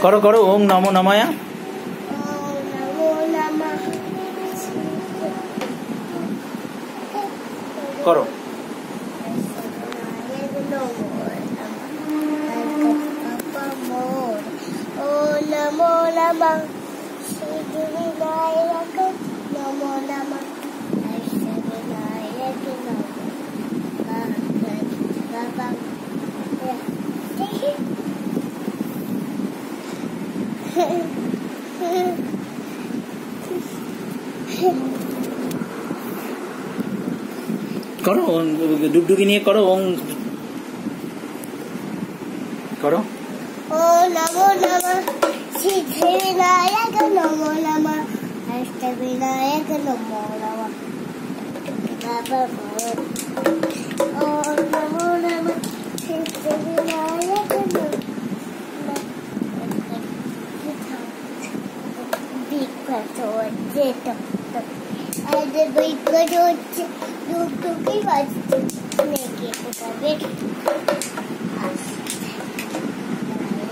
करो करो ओम नमो नमः। करो नमो नमः सिद्धिविनायक नमो नमः अष्टविनायक करो डुगडुगी नहीं करो ओम करो। ओ नमो नमः सिद्धिविनायक नमो नमः अष्टविनायक नमो नमः ओ नमो नमः सिद्धिविनायक नमो